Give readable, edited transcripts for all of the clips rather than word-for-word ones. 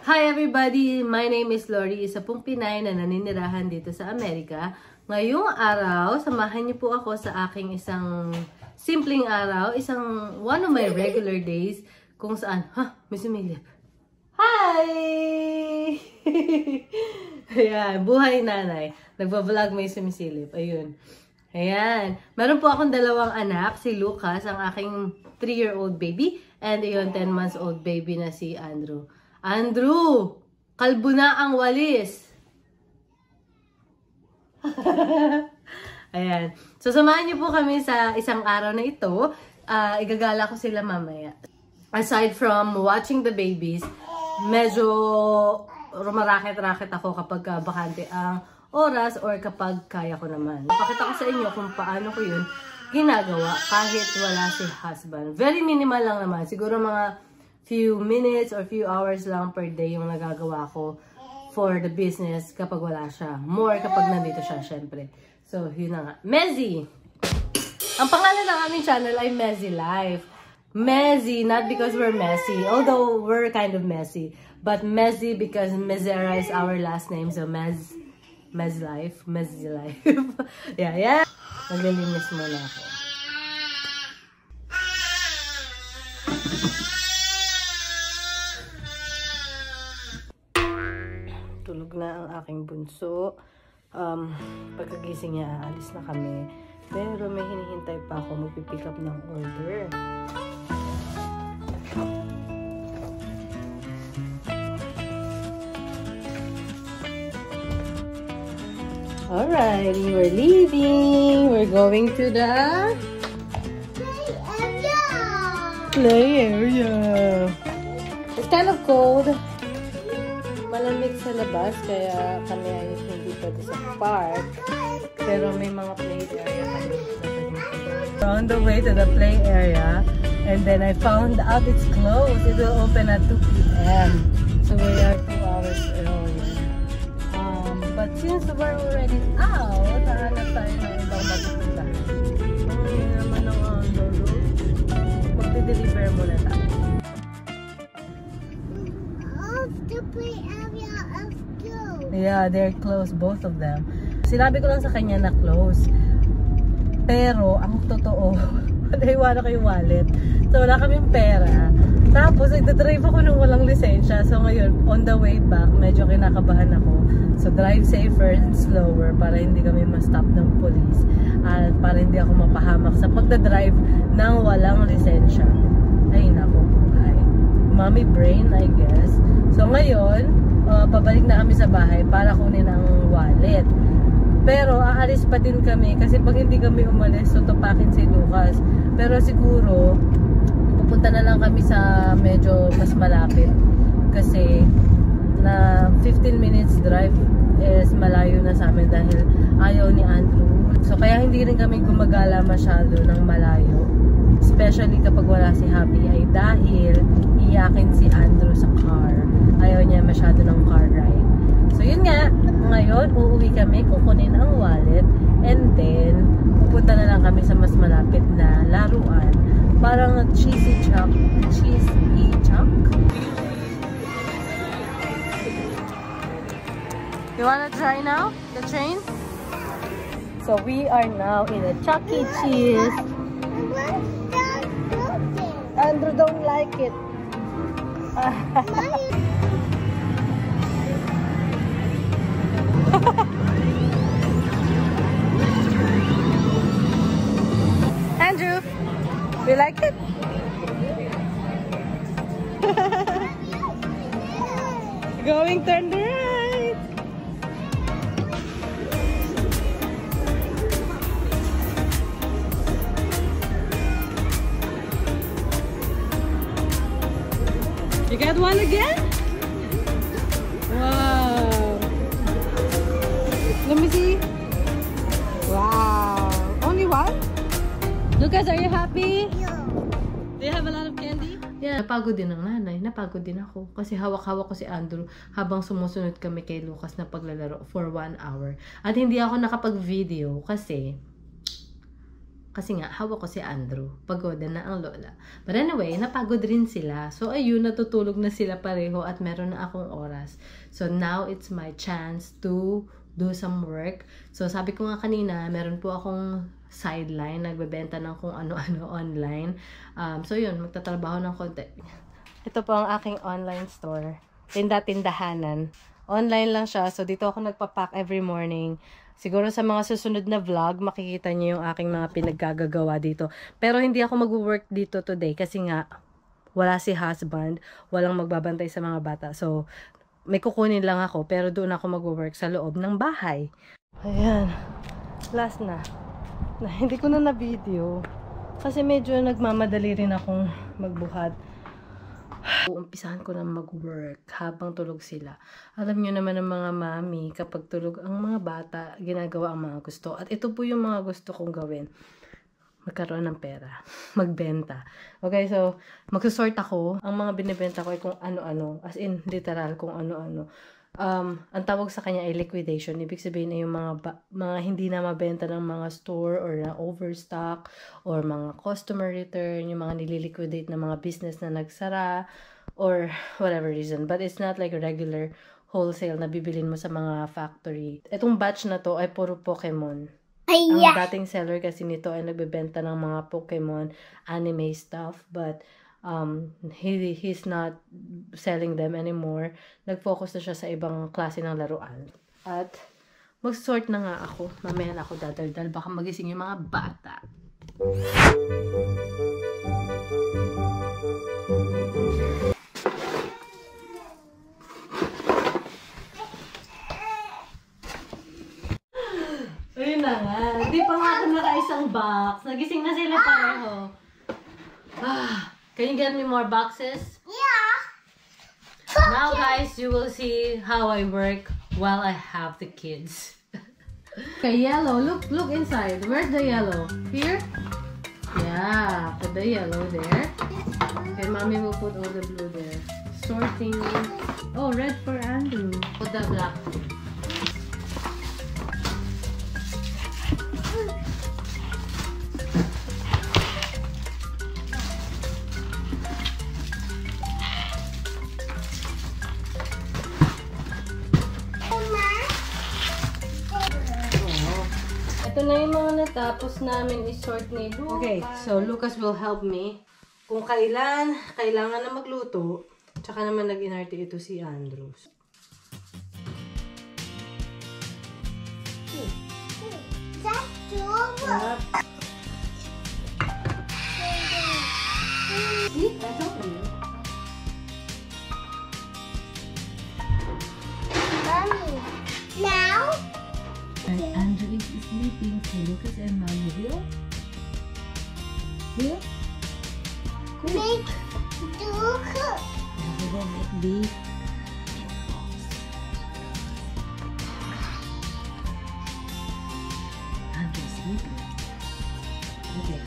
Hi everybody! My name is Lori, isa pong Pinay na naninirahan dito sa Amerika. Ngayong araw, samahan niyo po ako sa aking isang simpleng araw, one of my regular days kung saan, may sumilip. Hi! Ayan, buhay nanay. Nagbablog, may sumisilip. Ayun. Ayan. Meron po akong dalawang anak, si Lucas, ang aking 3-year-old baby, and yung 10-months-old baby na si Andrew. Andrew! Kalbo na ang walis! Ayan. So, samahan niyo po kami sa isang araw na ito. Igagala ko sila mamaya. Aside from watching the babies, medyo rumaraket-raket ako kapag bakante ang oras or kapag kaya ko naman. Pakita ko sa inyo kung paano ko yun ginagawa kahit wala si husband. Very minimal lang naman. Siguro mga few minutes or few hours lang per day yung nagagawa ko for the business kapag wala siya. More kapag nandito siya, syempre. So, yun na nga. Mezzy! Ang pangalan ng aming channel ay Mezzy Life. Mezzy, not because we're messy, although we're kind of messy, but Mezzy because Mezera is our last name, so Mezzy Life. Yeah. Naglilinis muna ako. Tulog na ang aking bunso. Pagkagising niya, aalis na kami. Pero may hinihintay pa ako magpipick up ng order. Alright, we're leaving. We're going to the play area. It's kind of cold. Malamig sa labas, kaya kami ay hindi pwede sa park. Pero may mga play area kami. We're on the way to the play area, and then I found out it's closed. It will open at 2 p.m. So we are 2 hours early. But since we're already out, hahanap tayo ng ibang magpupuntahan. Ngayon naman ang lolo. Magde-deliver muna tayo. The play area of closed. Yeah, they're closed, both of them. Sinabi ko lang sa kanya na close. Pero, ang totoo, naiwan ko yung wallet. So, wala kaming pera. Tapos, nagdadrive ako nung walang lisensya. So, ngayon, on the way back, medyo kinakabahan ako. So, drive safer and slower para hindi kami ma-stop ng police. At para hindi ako mapahamak sa pagdadrive ng walang lisensya. Ay, naku, buhay. Mommy brain, I guess. So, ngayon, pabalik na kami sa bahay para kunin ang wallet. Pero, aalis pa din kami kasi pag hindi kami umalis, so tupakin si Lucas. Pero siguro, pupunta na lang kami sa medyo mas malapit. Kasi, na 15 minutes drive is malayo na sa amin dahil ayaw ni Andrew. So, kaya hindi rin kami gumagala masyado ng malayo. Especially kapag wala si Happy ay dahil iyakin si Andrew sa car. Ayaw niya masyado ng car ride. So, yun nga. Ngayon, uuwi kami, kukunin ang wallet, and then, pupunta na lang kami sa mas malapit na laruan. Parang cheesy chunk. You wanna try now? The train? So, we are now in a Chuck E. Cheese. Andrew don't like it. Andrew, you like it? Going turn the right. You got one again? Wow. Let me see. Wow. Only one? Lucas, are you happy? Yeah. Do you have a lot of candy? Yeah. Napagod din ang nanay. Napagod din ako. Kasi hawak-hawak ko si Andrew habang sumusunod kami kay Lucas na paglalaro for 1 hour. At hindi ako nakapag-video kasi Kasi nga, hawak ko si Andrew. Pagoda na ang lola. But anyway, napagod rin sila. So, ayun, natutulog na sila pareho at meron na akong oras. So, now it's my chance to do some work. So, sabi ko nga kanina, meron po akong sideline. Nagbebenta ng kung ano-ano online. So, yun, magtatrabaho ng konti. Ito po ang aking online store. Tinda-tindahanan. Online lang siya. So, dito ako nagpapack every morning. Siguro sa mga susunod na vlog, makikita niyo yung aking mga pinaggagawa dito. Pero hindi ako mag-work dito today kasi nga wala si husband, walang magbabantay sa mga bata. So, may kukunin lang ako pero doon ako mag-work sa loob ng bahay. Ayan. Last na. Hindi ko na na-video kasi medyo nagmamadali rin akong magbuhat. Umpisahan ko na mag-work habang tulog sila. Alam nyo naman ng mga mami, kapag tulog ang mga bata, ginagawa ang mga gusto. At ito po yung mga gusto kong gawin. Magkaroon ng pera. Magbenta. Okay, so, magsusort ako. Ang mga binibenta ko ay kung ano-ano. As in, literal, kung ano-ano. Ang tawag sa kanya ay liquidation. Ibig sabihin ay yung mga hindi na mabenta ng mga store or na overstock or mga customer return, yung mga nililiquidate na mga business na nagsara or whatever reason. But it's not like a regular wholesale na bibilin mo sa mga factory. Itong batch na to ay puro Pokemon. Ang dating seller kasi nito ay nagbebenta ng mga Pokemon anime stuff, but he's not selling them anymore. Nag-focus na siya sa ibang klase ng laruan. At mag-sort na nga ako. Mamaya na ako dadaldal. Baka magising yung mga bata. Ayun na nga. Hindi pa nga ako naka-isang box. Nagising na sila pareho. Can you get me more boxes? Yeah. Now guys, you will see how I work while I have the kids. Okay, yellow. Look inside. Where's the yellow? Here? Yeah, put the yellow there. Okay, mommy will put all the blue there. Sorting. Oh, red for Andrew. Put the black. Ito na yung mga natapos namin i-sort ni Lucas. Okay, so Lucas will help me kung kailangan na magluto. Tsaka naman nag-inarte ito si Andrew. That's doable. See? I told you. Mommy, now? Andrew is sleeping, so Lucas and Mommy will? Will? Make do cook. We will make beef. Andrew is sleeping. Okay.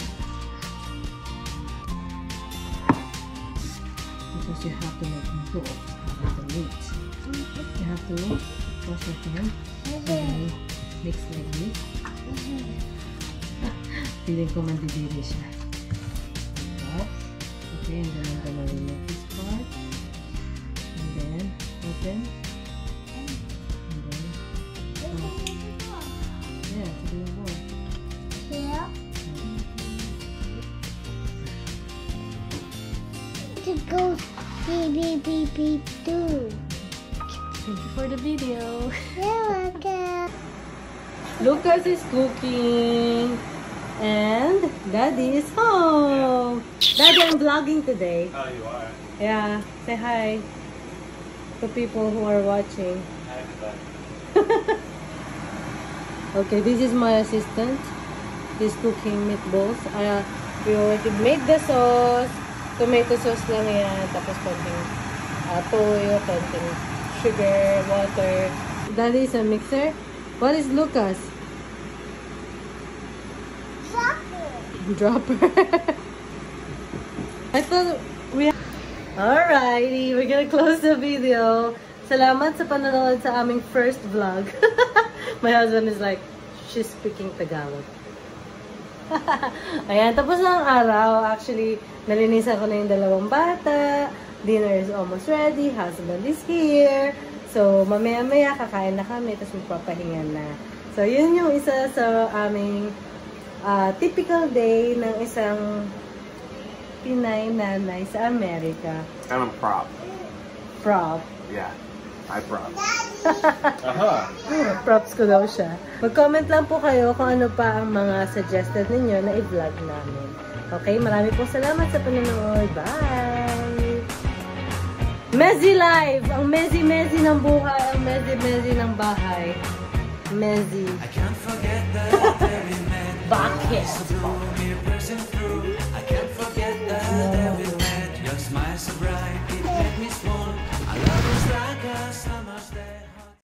Because you have to make broth with the meat. You have to wash your hands. And mix like this. Feeling ko mandidiri siya. Okay, and then I'm gonna remove this part. And then open. And then yeah, it's a bit more. Yeah. To go beep beep beep beep too. Thank you for the video. You're welcome. Lucas is cooking. And Daddy is home. Daddy, I'm vlogging today. Oh, you are? Yeah, say hi to people who are watching. Hi, everybody. Okay, this is my assistant. He's cooking meatballs. We already made the sauce. Tomato sauce lang yan. Tapos konting toyo, konting sugar, water. Daddy is a mixer. What is Lucas? Dropper. I thought we... Alrighty, we're gonna close the video. Salamat sa panonood sa aming first vlog. My husband is like, she's speaking Tagalog. Ayan, tapos na ang araw. Actually, nalinisan ko na yung dalawang bata. Dinner is almost ready. Husband is here. So, mamaya-maya kakain na kami. Tapos magpapahinga na. So, yun yung isa sa aming typical day ng isang Pinay nanay sa Amerika. I'm a prop. Prop? Yeah, I prop. Props ko daw siya. Mag-comment lang po kayo kung ano pa ang mga suggested ninyo na i-vlog namin. Okay, marami po salamat sa panonood. Bye! Mezzy Live! Ang Mezzy ng buhay, ang Mezzy ng bahay. Mezzy. Bakit?